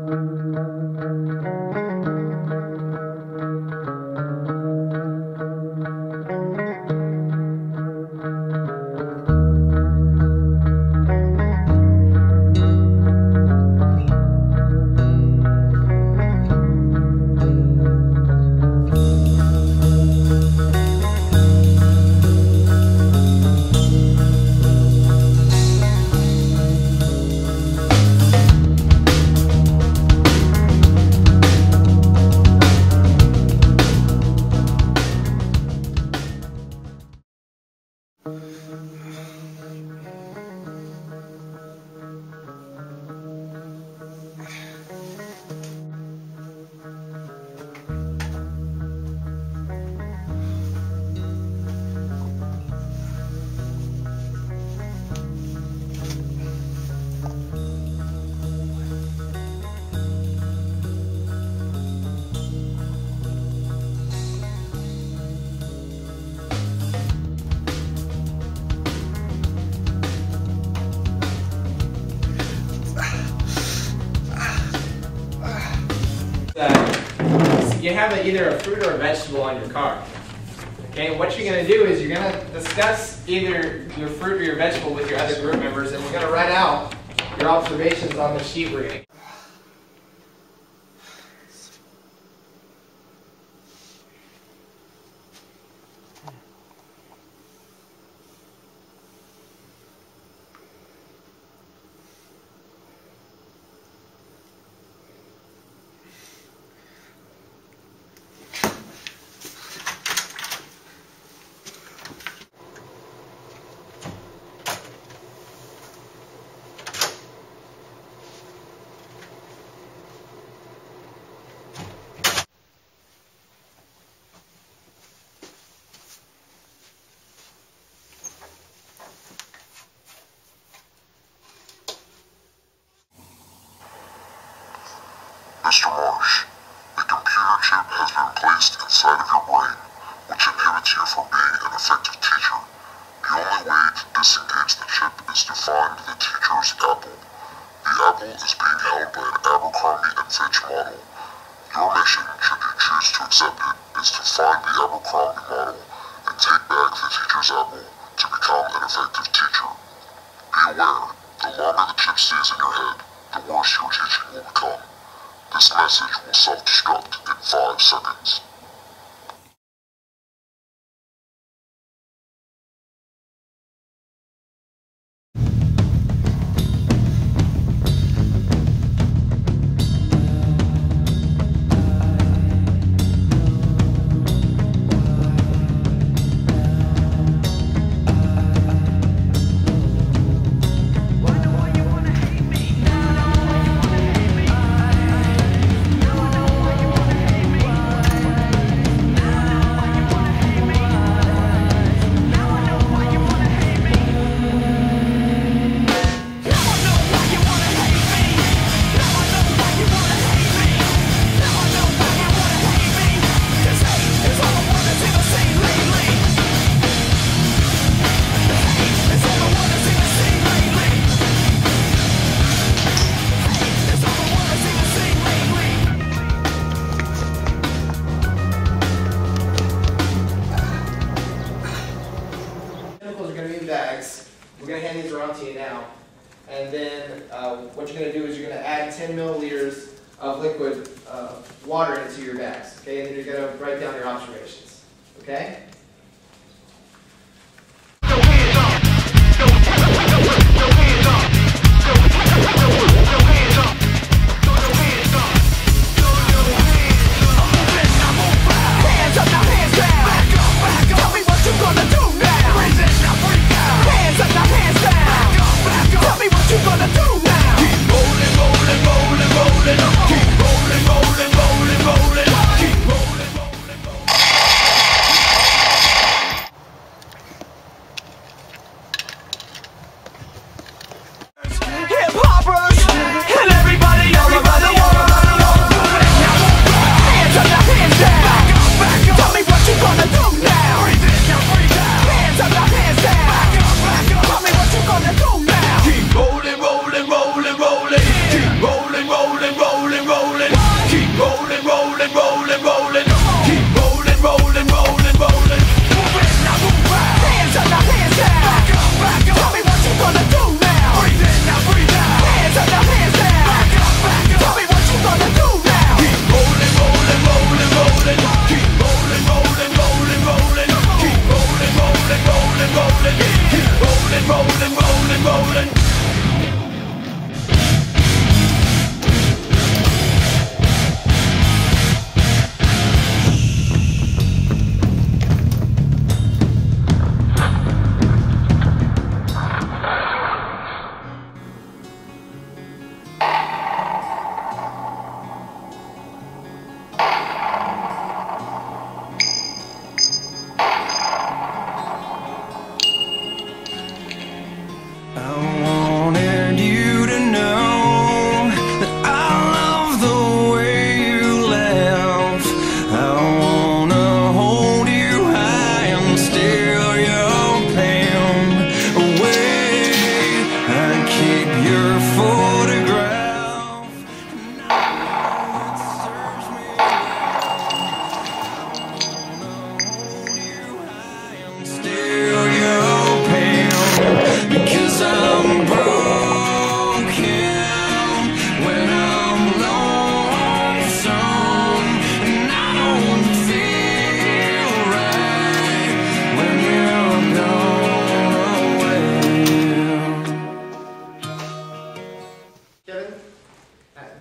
You have either a fruit or a vegetable on your card. Okay, what you're going to do is you're going to discuss either your fruit or your vegetable with your other group members, and we're going to write out your observations on the sheet we're going to. Mr. Marsh, a computer chip has been placed inside of your brain, which inhibits you from being an effective teacher. The only way to disengage the chip is to find the teacher's apple. The apple is being held by an Abercrombie and Fitch model. Your mission, should you choose to accept it, is to find the Abercrombie model and take back the teacher's apple to become an effective teacher. Be aware, the longer the chip stays in your head, the worse your teaching will become. This message will self-destruct in 5 seconds. We're going to hand these around to you now. And then what you're going to do is you're going to add 10 milliliters of liquid water into your bags. Okay, and then you're going to write down your observations. Okay?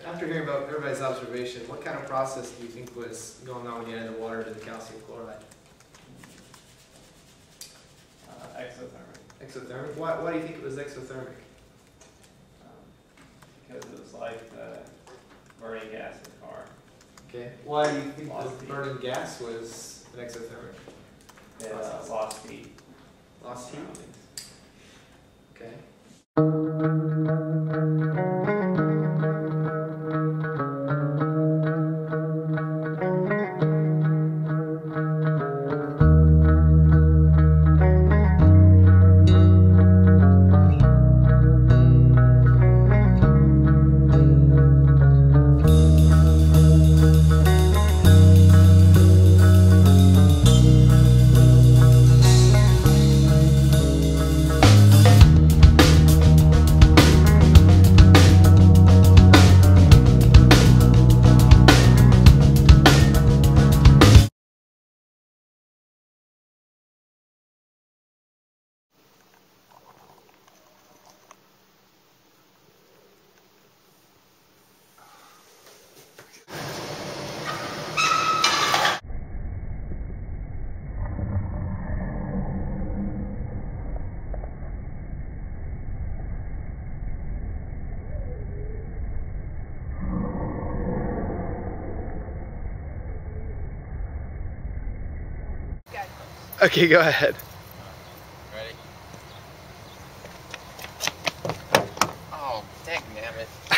After hearing about everybody's observation, what kind of process do you think was going on when you added the water to the calcium chloride? Exothermic. Exothermic? Why do you think it was exothermic? Because it was like the burning gas in the car. Okay. Why do you think Lost the heat. burning gas was an exothermic? It lost heat. Lost heat? Okay. Okay, go ahead. Ready? Oh, dang it.